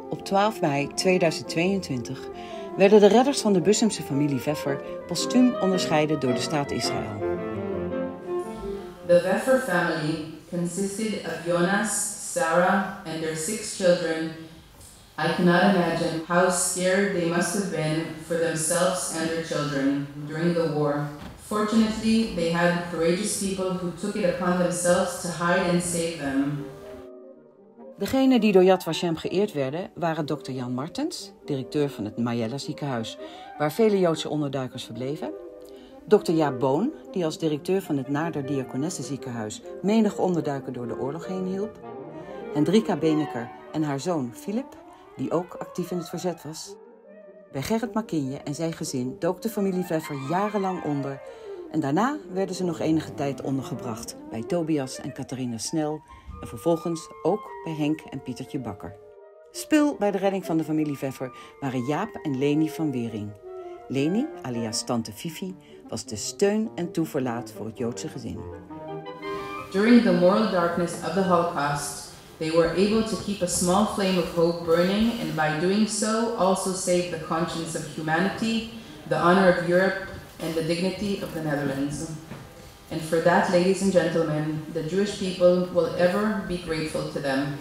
Op 12 mei 2022 werden de redders van de Bussumse familie Veffer postuum onderscheiden door de staat Israël. The Veffer family consisted of Jonas, Sarah, and their 6 children. I cannot imagine how scared they must have been for themselves and their children during the war. Fortunately, they had courageous people who took it upon themselves to hide and save them. Degenen die door Yad Vashem geëerd werden waren Dr. Jan Martens, directeur van het Mayella ziekenhuis, waar vele Joodse onderduikers verbleven. Dr. Jaap Boon, die als directeur van het Naarder Diakonessenziekenhuis menig onderduiker door de oorlog heen hielp. Hendrika Beneker en haar zoon Philip, die ook actief in het verzet was. Bij Gerrit Makinje en zijn gezin dook de familie Veffer jarenlang onder en daarna werden ze nog enige tijd ondergebracht bij Tobias en Catharina Snel en vervolgens ook bij Henk en Pietertje Bakker. Spil bij de redding van de familie Veffer waren Jaap en Leni van Wering. Leni, alias Tante Fifi, was de steun en toeverlaat voor het Joodse gezin. During the moral darkness of the Holocaust, they were able to keep a small flame of hope burning, and by doing so also save the conscience of humanity, the honor of Europe, and the dignity of the Netherlands. And for that, ladies and gentlemen, the Jewish people will ever be grateful to them.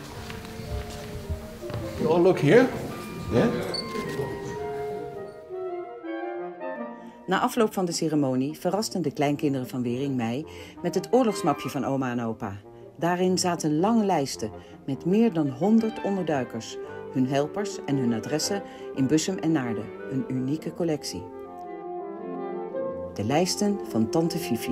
You all look here? Yeah? Na afloop van de ceremonie verrasten de kleinkinderen van Wering mij met het oorlogsmapje van oma en opa. Daarin zaten lange lijsten met meer dan 100 onderduikers, hun helpers en hun adressen in Bussum en Naarden, een unieke collectie. De lijsten van Tante Fifi.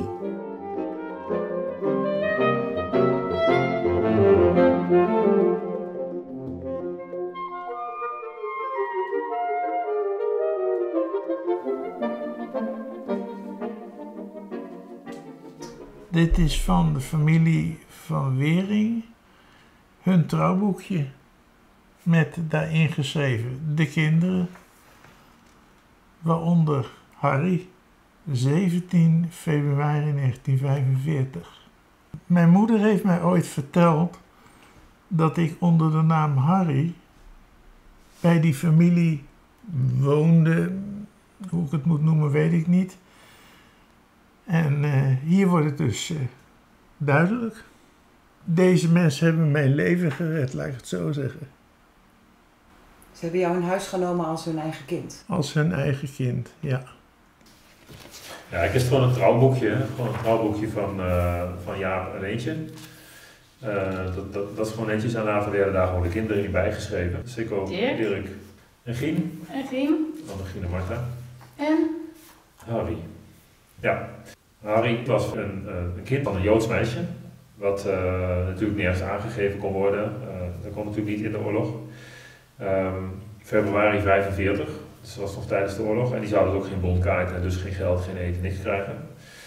Dit is van de familie van Wering, hun trouwboekje, met daarin geschreven de kinderen, waaronder Harry, 17 februari 1945. Mijn moeder heeft mij ooit verteld dat ik onder de naam Harry bij die familie woonde, hoe ik het moet noemen weet ik niet. En hier wordt het dus duidelijk. Deze mensen hebben mijn leven gered, laat ik het zo zeggen. Ze hebben jou in huis genomen als hun eigen kind? Als hun eigen kind, ja. Ja, ik is gewoon een trouwboekje. Gewoon een trouwboekje van Jaap en Leentje. Dat is gewoon netjes en later werden daar gewoon de kinderen in bijgeschreven. Sikko, Dirk en Gien. En Gien. Dan Gien en Marta. En? Harry. Ja. Harry was een kind van een Joods meisje. Wat natuurlijk nergens aangegeven kon worden. Dat kon natuurlijk niet in de oorlog. Februari 45. Dus dat was nog tijdens de oorlog. En die zouden ook geen bondkaart en dus geen geld, geen eten, niks krijgen.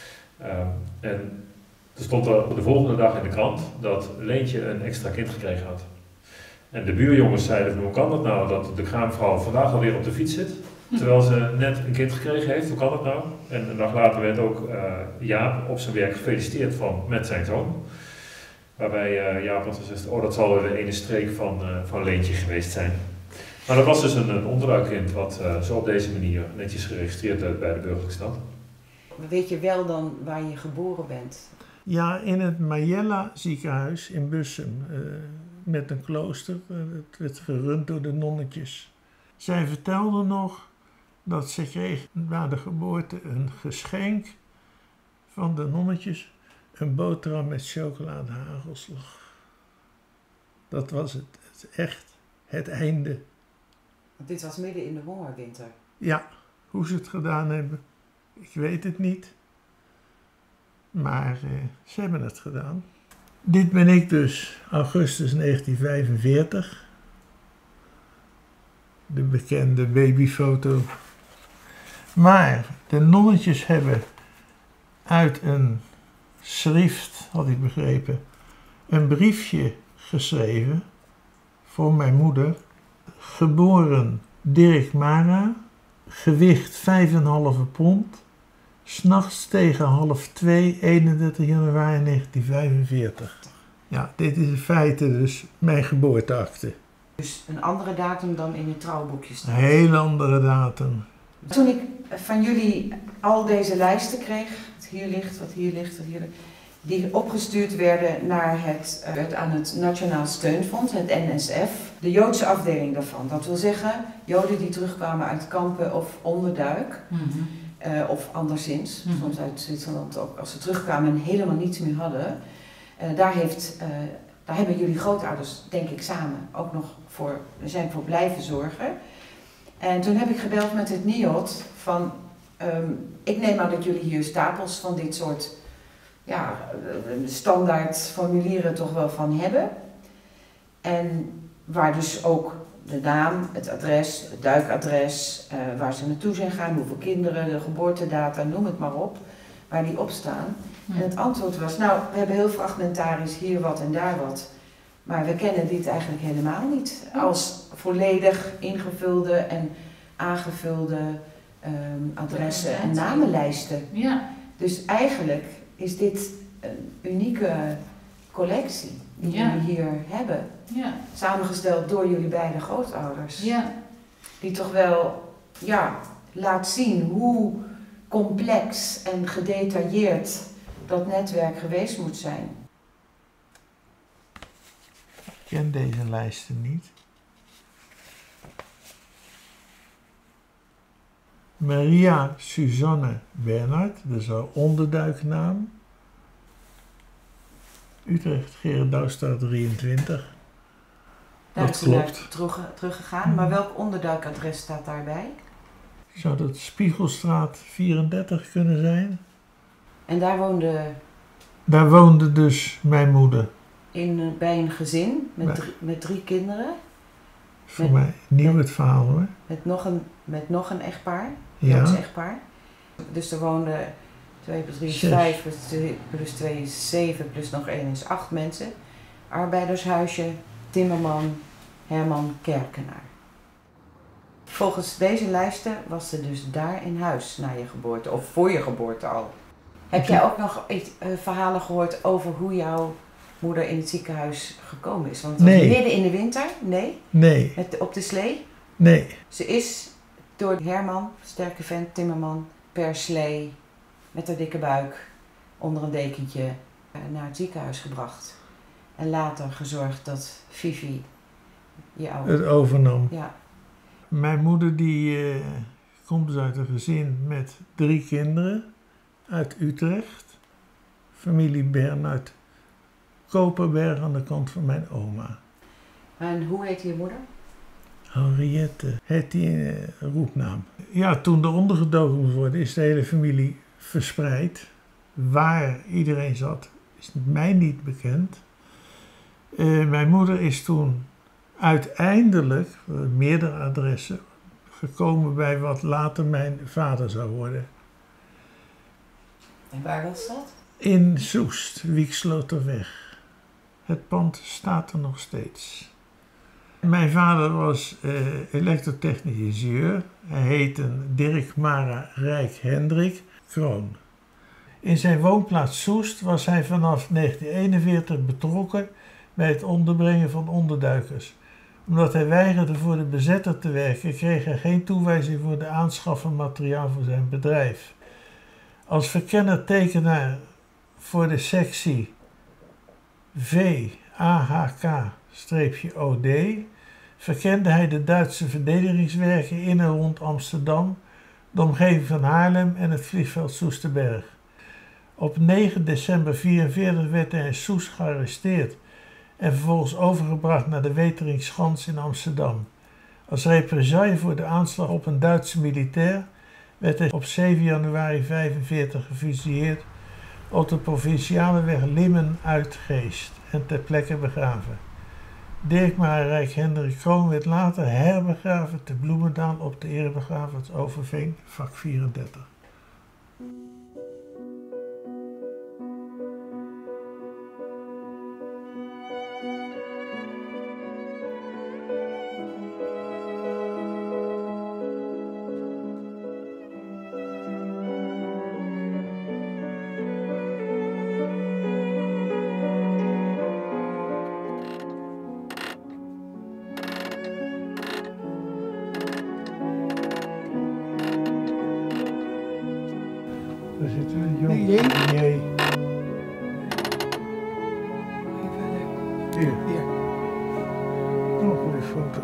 En er stond er de volgende dag in de krant dat Leentje een extra kind gekregen had. En de buurjongens zeiden van, hoe kan dat nou dat de kraamvrouw vandaag alweer op de fiets zit? Terwijl ze net een kind gekregen heeft, hoe kan dat nou? En een dag later werd ook Jaap op zijn werk gefeliciteerd met zijn zoon. Waarbij Jaap had gezegd, oh dat zal weer de ene streek van Leentje geweest zijn. Maar dat was dus een onderduikkind wat zo op deze manier netjes geregistreerd werd bij de burgerlijke stand. Weet je wel dan waar je geboren bent? Ja, in het Mayella ziekenhuis in Bussum, met een klooster. Het werd gerund door de nonnetjes. Zij vertelde nog dat ze kreeg na de geboorte een geschenk van de nonnetjes, een boterham met chocoladehagelslag. Dat was echt het einde. Want dit was midden in de hongerwinter. Ja, hoe ze het gedaan hebben, ik weet het niet. Maar ze hebben het gedaan. Dit ben ik dus, augustus 1945. De bekende babyfoto. Maar de nonnetjes hebben uit een schrift, had ik begrepen, een briefje geschreven voor mijn moeder. Geboren Dirk Mara, gewicht 5,5 pond, 's nachts tegen 1:30, 31 januari 1945. Ja, dit is in feite dus mijn geboorteakte. Dus een andere datum dan in het trouwboekje staat. Een hele andere datum. Toen ik van jullie al deze lijsten kreeg, wat hier ligt, wat hier ligt, wat hier ligt, die opgestuurd werden naar aan het Nationaal Steunfonds, het NSF, de Joodse afdeling daarvan. Dat wil zeggen, Joden die terugkwamen uit kampen of onderduik, of anderszins, soms uit Zwitserland ook, als ze terugkwamen en helemaal niets meer hadden, daar hebben jullie grootouders, denk ik, samen ook nog zijn voor blijven zorgen. En toen heb ik gebeld met het NIOD van, ik neem aan dat jullie hier stapels van dit soort standaard formulieren toch wel van hebben. En waar dus ook de naam, het adres, het duikadres, waar ze naartoe zijn gaan, hoeveel kinderen, de geboortedata, noem het maar op, waar die op staan. En het antwoord was, nou, we hebben heel fragmentarisch hier wat en daar wat. Maar we kennen dit eigenlijk helemaal niet als volledig ingevulde en aangevulde adressen en namenlijsten. Ja. Dus eigenlijk is dit een unieke collectie die jullie hier hebben. Ja. Samengesteld door jullie beide grootouders. Ja. Die toch wel laat zien hoe complex en gedetailleerd dat netwerk geweest moet zijn. Ik ken deze lijsten niet. Maria Suzanne Bernhard, dat is haar onderduiknaam. Utrecht, Gerardouwstraat 23. Daar Dat is hij naar klopt. teruggegaan, maar welk onderduikadres staat daarbij? Zou dat Spiegelstraat 34 kunnen zijn? En daar woonde Daar woonde dus mijn moeder. bij een gezin met 3 kinderen. Voor mij nieuw het verhaal hoor. Met nog een echtpaar, Ja. Joods echtpaar. Dus er woonden 2 plus 3 is 5, plus 2 is 7, plus nog 1 is 8 mensen. Arbeidershuisje, timmerman, Herman Kerkenaar. Volgens deze lijsten was ze dus daar in huis na je geboorte, of voor je geboorte al. Heb jij ook nog verhalen gehoord over hoe jouw moeder in het ziekenhuis gekomen is? Want het was midden in de winter, nee? Nee. Op de slee? Nee. Ze is door Herman, sterke vent, timmerman, per slee, met haar dikke buik, onder een dekentje, naar het ziekenhuis gebracht. En later gezorgd dat Fifi het overnam. Ja. Mijn moeder die komt dus uit een gezin met 3 kinderen uit Utrecht. Familie Bernhard Koperberg aan de kant van mijn oma. En hoe heet je moeder? Henriette heet die roepnaam. Ja, toen er ondergedoken moest worden is de hele familie verspreid. Waar iedereen zat is mij niet bekend. Mijn moeder is toen uiteindelijk, meerdere adressen, gekomen bij wat later mijn vader zou worden. En waar was dat? In Soest, Wieksloterweg. Het pand staat er nog steeds. Mijn vader was elektrotechnisch ingenieur. Hij heette Dirk Mara Rijk Hendrik Kroon. In zijn woonplaats Soest was hij vanaf 1941 betrokken bij het onderbrengen van onderduikers. Omdat hij weigerde voor de bezetter te werken, kreeg hij geen toewijzing voor de aanschaf van materiaal voor zijn bedrijf. Als verkenner-tekenaar voor de sectie VAHK-OD verkende hij de Duitse verdedigingswerken in en rond Amsterdam, de omgeving van Haarlem en het vliegveld Soesterberg. Op 9 december 1944 werd hij in Soest gearresteerd en vervolgens overgebracht naar de Weteringschans in Amsterdam. Als represaille voor de aanslag op een Duitse militair werd hij op 7 januari 1945 gefusilleerd op de provinciale weg Limmen-Uitgeest en ter plekke begraven. Dirk Rijk Hendrik Kroon werd later herbegraven te Bloemendaal op de erebegrafenis Overveen, vak 34. zitten we? Jong. Nee. Nee. Hier. Hier. Oh, goede foto.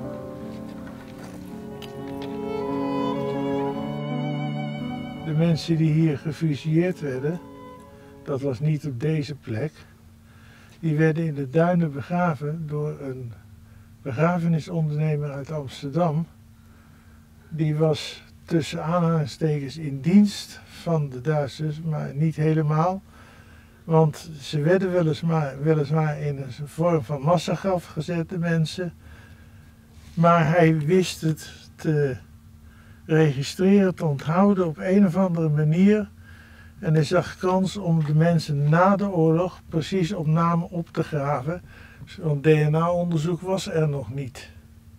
De mensen die hier gefusilleerd werden, dat was niet op deze plek, die werden in de duinen begraven door een begrafenisondernemer uit Amsterdam. Die was tussen aanhalingstekens in dienst van de Duitsers, maar niet helemaal. Want ze werden weliswaar in een vorm van massagraf gezet, de mensen. Maar hij wist het te registreren, te onthouden op een of andere manier. En hij zag kans om de mensen na de oorlog precies op naam op te graven. Want DNA-onderzoek was er nog niet.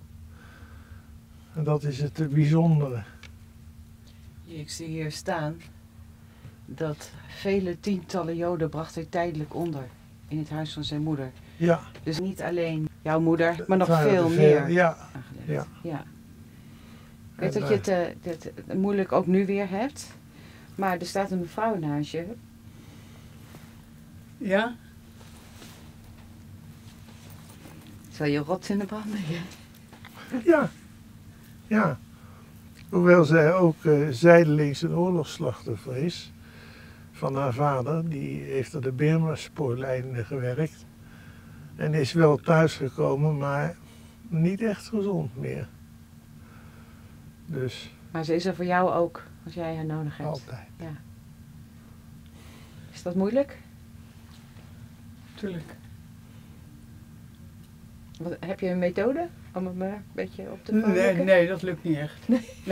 En dat is het bijzondere. Ik zie hier staan dat vele tientallen Joden bracht hij tijdelijk onder in het huis van zijn moeder. Ja. Dus niet alleen jouw moeder, maar nog het waren veel er meer. Ja. aangelegd. Ja. Ja. Ik weet dat je het moeilijk ook nu weer hebt, maar er staat een mevrouw naast je. Ja? Zal je rot in de branden? Ja. Ja. Hoewel zij ook zijdelings een oorlogsslachtoffer is van haar vader. Die heeft op de Birma-spoorlijnen gewerkt. En is wel thuisgekomen, maar niet echt gezond meer. Dus Maar ze is er voor jou ook, als jij haar nodig hebt. altijd. Ja. Is dat moeilijk? Tuurlijk. Heb je een methode om het een beetje op te vangen? Nee, dat lukt niet echt.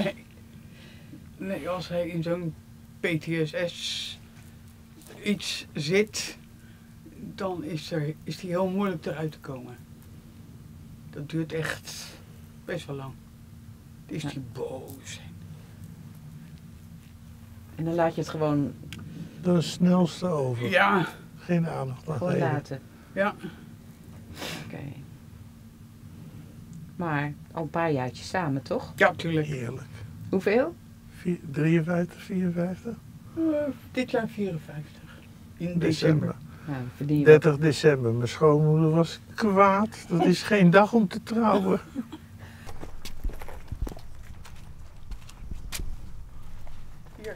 Nee, als hij in zo'n PTSS iets zit, dan is hij heel moeilijk eruit te komen. Dat duurt echt best wel lang. Dan is hij boos. En dan laat je het gewoon, De snelste over. Ja, Geen aandacht aan gewoon geven. laten. ja. Oké. Maar al een paar jaartjes samen, toch? Ja, tuurlijk. Heerlijk. Hoeveel? 53, 54? Dit jaar 54. In December. december. Nou, dan verdien je 30 december. Mijn schoonmoeder was kwaad. Dat is geen dag om te trouwen. Hier.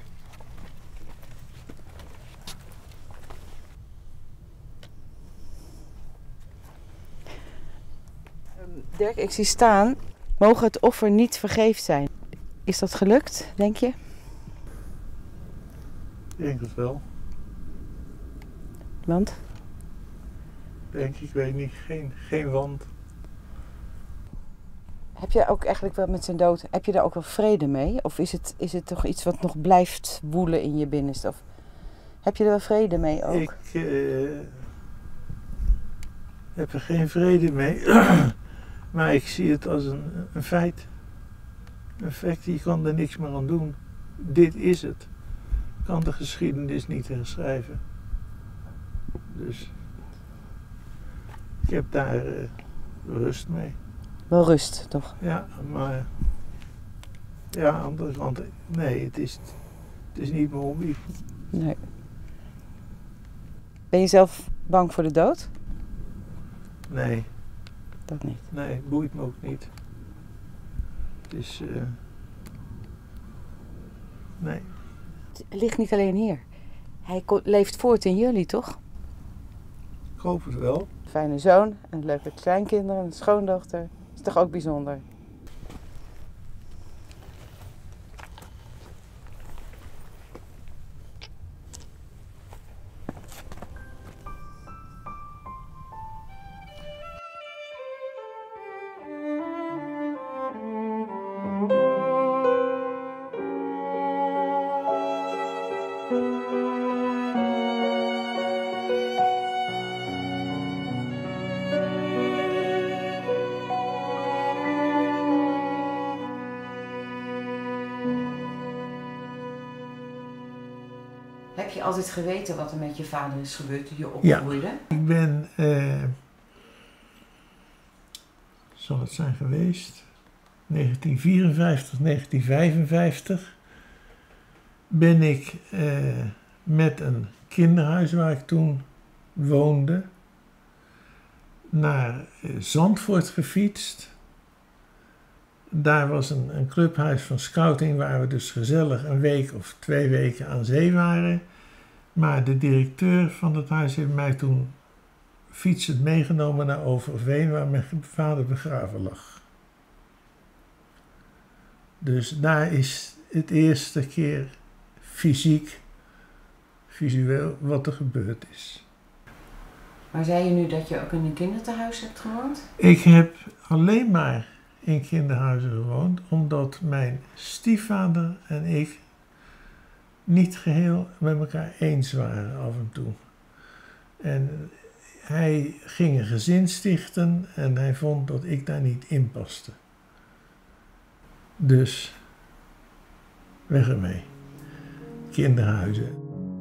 Dirk, ik zie staan, mogen het offer niet vergeefd zijn. Is dat gelukt, denk je? Ik denk het wel. Want? Denk ik, weet niet. Geen wand. Heb je ook eigenlijk wel met zijn dood, heb je daar ook wel vrede mee? Of is het toch iets wat nog blijft woelen in je binnenste? Of heb je er wel vrede mee ook? Ik heb er geen vrede mee. Maar ik zie het als een feit. Een feit, je kan er niks meer aan doen. Dit is het. Ik kan de geschiedenis niet herschrijven. Dus ik heb daar rust mee. Wel rust, toch? Ja, maar ja, aan de andere kant, nee, het is niet mijn hobby. Nee. Ben je zelf bang voor de dood? Nee, Dat niet. nee, boeit me ook niet. Het is, nee. Het ligt niet alleen hier. Hij leeft voort in jullie, toch? Ik hoop het wel. Een fijne zoon, een leuke kleinkinderen, een schoondochter. Is toch ook bijzonder? Heb je altijd geweten wat er met je vader is gebeurd toen je opgroeide? Ik ben, zal het zijn geweest, 1954, 1955. ben ik met een kinderhuis waar ik toen woonde naar Zandvoort gefietst. Daar was een clubhuis van scouting waar we dus gezellig een week of 2 weken aan zee waren. Maar de directeur van het huis heeft mij toen fietsend meegenomen naar Overveen, waar mijn vader begraven lag. Dus daar is het eerste keer visueel wat er gebeurd is. Maar zei je nu dat je ook in een kindertehuis hebt gewoond? Ik heb alleen maar in kinderhuizen gewoond, omdat mijn stiefvader en ik niet geheel met elkaar eens waren af en toe. En hij ging een gezin stichten en hij vond dat ik daar niet in paste. Dus weg ermee. Kinderhuizen.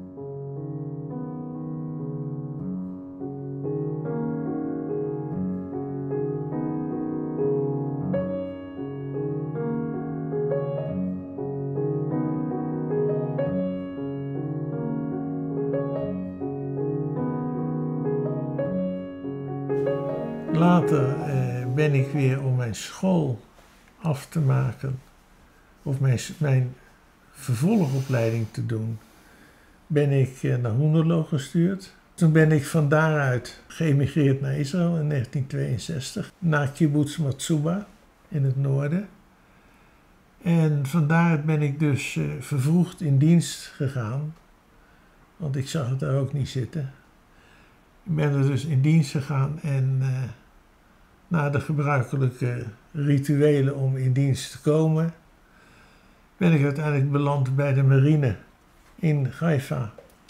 Later ben ik weer om mijn school af te maken, of mijn vervolgopleiding te doen, ben ik naar Hoenderloo gestuurd. Toen ben ik van daaruit geëmigreerd naar Israël in 1962, naar Kibbutz Matsuba in het noorden. En van daaruit ben ik dus vervroegd in dienst gegaan, want ik zag het daar ook niet zitten. Ik ben er dus in dienst gegaan en na de gebruikelijke rituelen om in dienst te komen, ben ik uiteindelijk beland bij de marine in Haifa.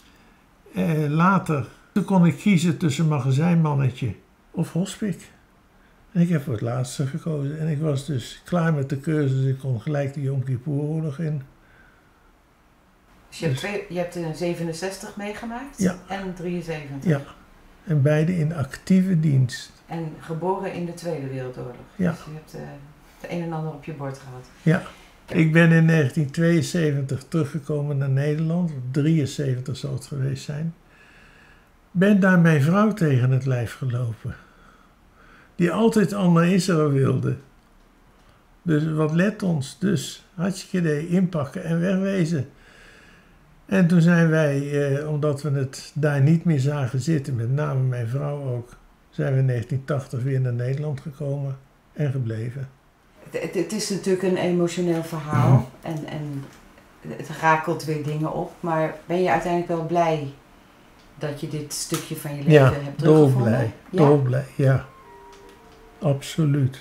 Later toen kon ik kiezen tussen magazijnmannetje of hospik. En ik heb voor het laatste gekozen. En ik was dus klaar met de cursus. Ik kon gelijk de Yom Kippur-oorlog in. Dus je hebt 67 meegemaakt? Ja. En 73? Ja. En beide in actieve dienst. En geboren in de Tweede Wereldoorlog? Ja. Dus je hebt het een en ander op je bord gehad? Ja. Ik ben in 1972 teruggekomen naar Nederland. 73 zal het geweest zijn. Ben daar mijn vrouw tegen het lijf gelopen. Die altijd al naar Israël wilde. Dus wat let ons. Dus hartstikke idee, inpakken en wegwezen. En toen zijn wij, omdat we het daar niet meer zagen zitten, met name mijn vrouw ook, zijn we in 1980 weer naar Nederland gekomen en gebleven. Het is natuurlijk een emotioneel verhaal en het rakelt weer dingen op. Maar ben je uiteindelijk wel blij dat je dit stukje van je leven hebt teruggevonden? Ja, dolblij, ja. Absoluut.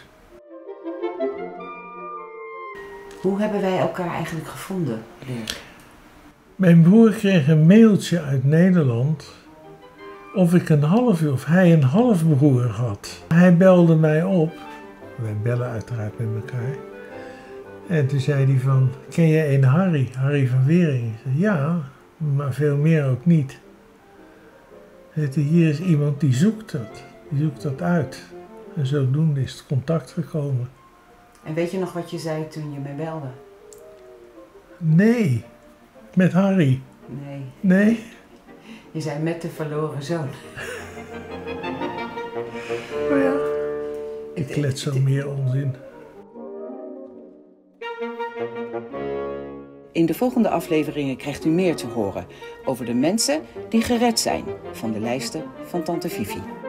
Hoe hebben wij elkaar eigenlijk gevonden, Dirk? Mijn broer kreeg een mailtje uit Nederland of hij een halfbroer had. Hij belde mij op. Wij bellen uiteraard met elkaar. En toen zei hij van, ken jij een Harry van Wering? Ik zei, ja, maar veel meer ook niet. Hij zei, hier is iemand die zoekt dat uit. En zodoende is het contact gekomen. En weet je nog wat je zei toen je mij belde? Nee, met Harry. Nee. Nee? Je zei met de verloren zoon. Oh ja. Ik klets zo meer onzin. In de volgende afleveringen krijgt u meer te horen over de mensen die gered zijn van de lijsten van Tante Fifi.